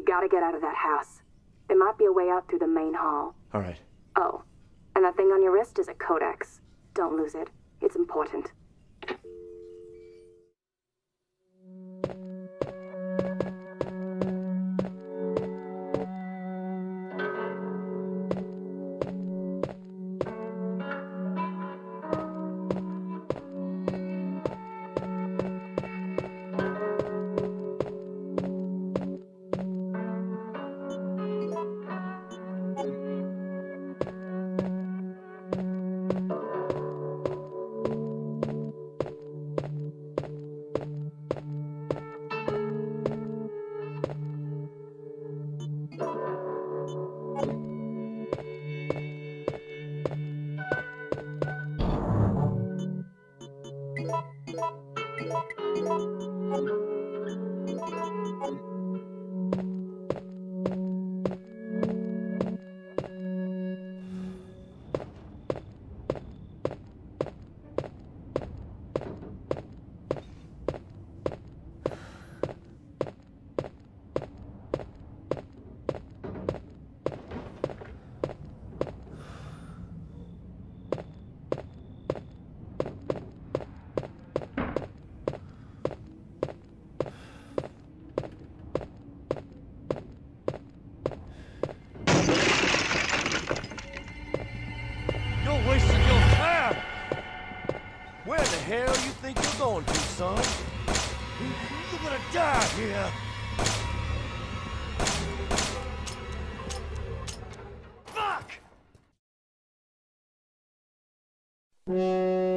gotta get out of that house. There might be a way out through the main hall. All right. Oh, and that thing on your wrist is a codex. Don't lose it. It's important. Where the hell you think you're going to, son? You're gonna die here! Fuck!